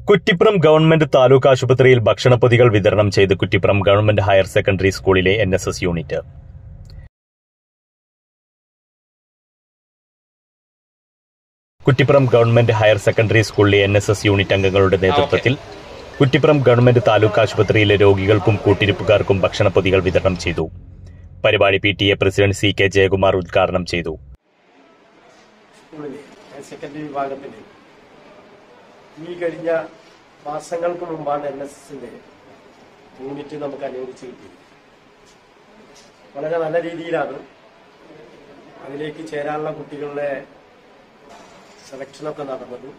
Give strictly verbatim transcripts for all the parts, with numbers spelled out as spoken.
Kuttippuram government taluk ആശുപത്രിയിൽ ഭക്ഷണപ്പൊതികൾ വിതരണം ചെയ്ത് കുറ്റിപ്പുറം ഗവൺമെന്റ് ഹയർ സെക്കൻഡറി സ്കൂളിലെ N S S unit. Kuttippuram government higher secondary സ്കൂളിലെ എൻ എസ് എസ് യൂണിറ്റ് അംഗങ്ങളുടെ നേതൃത്വത്തിൽ കുറ്റിപ്പുറം ഗവൺമെന്റ് താലൂക്ക് ആശുപത്രിയിലെ രോഗികൾക്കും കൂട്ടിരിപ്പുകാർക്കും ഭക്ഷണപ്പൊതികൾ വിതരണം ചെയ്തു. പരിപാടി P T A president C K Jayakumar ഉദ്ഘാടനം ചെയ്തു. സെക്കൻഡറി വിഭാഗത്തിൽ ഈ കഴിഞ്ഞ മാസങ്ങൾക്ക് മുമ്പാണ് എൻ എസ് എസിന്റെ യൂണിറ്റ് നമുക്ക് അനുവദിച്ച് കിട്ടിയത്. വളരെ നല്ല രീതിയിലാണ് അതിലേക്ക് ചേരാനുള്ള കുട്ടികളുടെ സെലക്ഷനൊക്കെ നടന്നത്.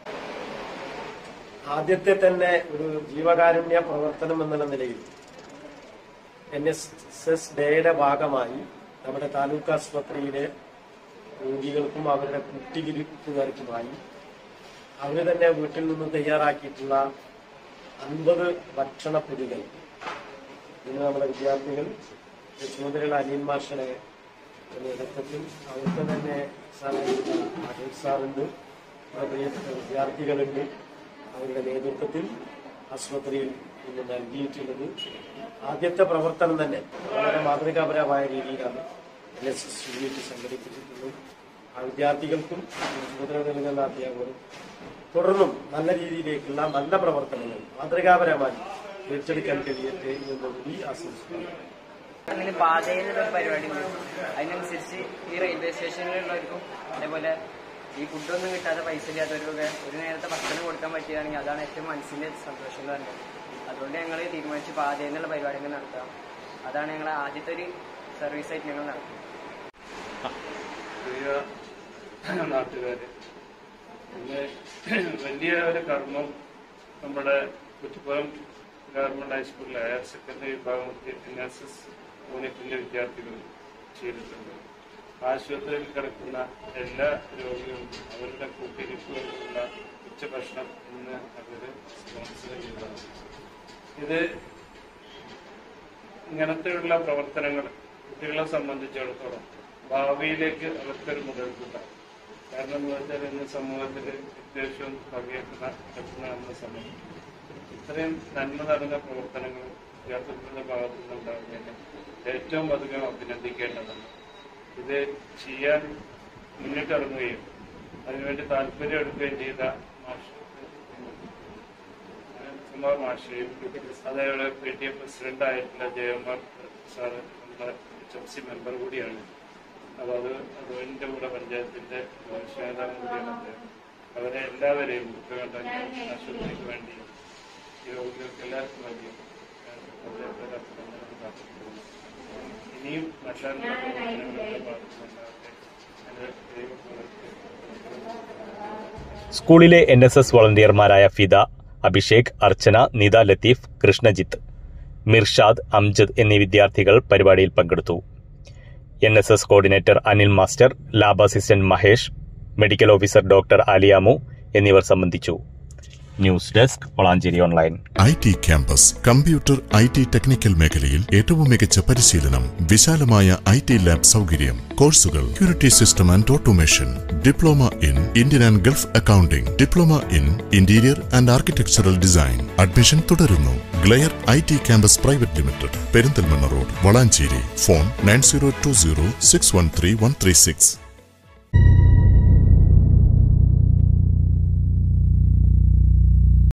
ആദ്യത്തെ തന്നെ ഒരു ജീവകാരുണ്യ പ്രവർത്തനം എന്നുള്ള നിലയിൽ എൻ എസ് എസ് ഡേയുടെ ഭാഗമായി നമ്മുടെ താലൂക്ക് ആശുപത്രിയിലെ രോഗികൾക്കും അവരുടെ കുട്ടികൾക്കുമായി അവർ തന്നെ വീട്ടിൽ നിന്ന് തയ്യാറാക്കിയിട്ടുള്ള അൻപത് ഭക്ഷണപ്പൊതികൾ ഇന്ന് നമ്മുടെ വിദ്യാർത്ഥികൾ ചുമതലയുള്ള അനിയൻ മാഷയുടെ നേതൃത്വത്തിൽ അവർക്ക് തന്നെ അനിൽ സാറുണ്ട്, പ്രിയപ്പെട്ട വിദ്യാർത്ഥികളുണ്ട്, അവരുടെ നേതൃത്വത്തിൽ ആശുപത്രിയിൽ ഇന്ന് നൽകിയിട്ടുള്ളത്. ആദ്യത്തെ പ്രവർത്തനം തന്നെ വളരെ മാതൃകാപരമായ രീതിയിലാണ് എൻ എസ് എസ് യൂണിറ്റ് സംഘടിപ്പിച്ചിട്ടുള്ളത്. ആ വിദ്യാർത്ഥികൾക്കും ചുമതല നൽകുന്ന അധ്യാപകരും തുടർന്നും നല്ല രീതിയിലേക്കുള്ള നല്ല പ്രവർത്തനങ്ങൾ മാതൃകാപരമായി ഏറ്റെടുക്കാൻ കഴിയട്ടെ എന്നുകൂടി ആശംസിക്കുന്നു. അങ്ങനെ പാതയിലുള്ള ഒരു പരിപാടി അതിനനുസരിച്ച് ഈ റെയിൽവേ സ്റ്റേഷനിലുള്ളവർക്കും അതേപോലെ ഈ ഫുഡൊന്നും കിട്ടാതെ പൈസ ഇല്ലാത്തവർക്കൊക്കെ ഒരു നേരത്തെ ഭക്ഷണം കൊടുക്കാൻ പറ്റുകയാണെങ്കിൽ അതാണ് ഏറ്റവും മനസ്സിന്റെ സന്തോഷം എന്ന് പറഞ്ഞത്. അതുകൊണ്ട് ഞങ്ങൾ തീരുമാനിച്ച് പാതയിൽ നിന്നുള്ള പരിപാടികൾ നടത്താം. അതാണ് ഞങ്ങൾ ആദ്യത്തെ ഒരു സർവീസ് ആയിട്ട് ഞങ്ങൾ നടത്തുന്നത്. നാട്ടുകാര് പിന്നെ വലിയ ഒരു കർമ്മം നമ്മുടെ കുറ്റിപ്പുറം ഗവൺമെന്റ് ഹൈസ്കൂളിലെ ഹയർ സെക്കൻഡറി വിഭാഗത്തിൽ എൻ എസ് എസ് യൂണിറ്റിന്റെ വിദ്യാർത്ഥികൾ ചെയ്തിട്ടുണ്ട്. ആശുപത്രിയിൽ കിടക്കുന്ന എല്ലാ രോഗികളും അവരുടെ കൂട്ടിരിപ്പുകൾക്കുള്ള ഉച്ചഭക്ഷണം ഇന്ന് അവര് സ്പോൺസർ ചെയ്തതാണ്. ഇത് ഇങ്ങനത്തെയുള്ള പ്രവർത്തനങ്ങൾ കുട്ടികളെ സംബന്ധിച്ചിടത്തോളം ഭാവിയിലേക്ക് അവർക്കൊരു മുതൽക്കൂട്ടാണ്. കാരണം എന്ന് വെച്ചാൽ ഇന്ന് സമൂഹത്തിൽ വിദ്വേഷവും പകയെത്തുന്ന എന്ന സമയം ഇത്രയും നന്മ നടന്ന പ്രവർത്തനങ്ങൾ വിദ്യാർത്ഥികളുടെ ഭാഗത്തു നിന്നുണ്ടാകുന്നതിന് ഏറ്റവും അധികം അഭിനന്ദിക്കേണ്ടതാണ്. ഇത് ചെയ്യാൻ മുന്നിട്ടിറങ്ങുകയും അതിനുവേണ്ടി താല്പര്യം എടുക്കുകയും ചെയ്ത മാഷ് കുമാർ മാഷയും അതേപോലെ പി ടി എ പ്രസിഡന്റ് ആയിട്ടുള്ള ജയകുമാർ സാറ് നമ്മുടെ എച്ച് എം സി മെമ്പർ കൂടിയാണ്. അപ്പോൾ അത് അതിൻ്റെ കൂടെ പഞ്ചായത്തിന്റെ നേതാവ് കൂടിയാണ് അദ്ദേഹം. അവരെ എല്ലാവരെയും ആശുപത്രിക്ക് വേണ്ടി രോഗികൾക്ക് എല്ലാവർക്കും വേണ്ടി ഇനിയും നല്ല പ്രവർത്തനങ്ങളുടെ ഭാഗത്തുനിന്നുണ്ടാകട്ടെ. സ്കൂളിലെ എൻ എസ് എസ് വളണ്ടിയർമാരായ ഫിദ, അഭിഷേക്, അർച്ചന, നിത, ലത്തീഫ്, കൃഷ്ണജിത്ത്, മിർഷാദ്, അംജദ് എന്നീ വിദ്യാർത്ഥികൾ പരിപാടിയിൽ പങ്കെടുത്തു. N S S coordinator Anil master, lab assistant Mahesh, medical officer doctor Aliyamu എന്നിവർ സംബന്ധിച്ചു. News desk Valanchery online. I T campus computer I T technical മേഖലയിൽ ഏറ്റവും മികച്ച പരിശീലനം, വിശാലമായ ഐ ടി ലാബ് സൗകര്യം, കോഴ്സുകൾ security system and automation, diploma in Indian and Gulf accounting, diploma in interior and architectural design. Admission തുടരുന്നു. Glare I T campus private limited, Perinthalmanna road, Valanchery. Phone nine zero two zero six one three one three six.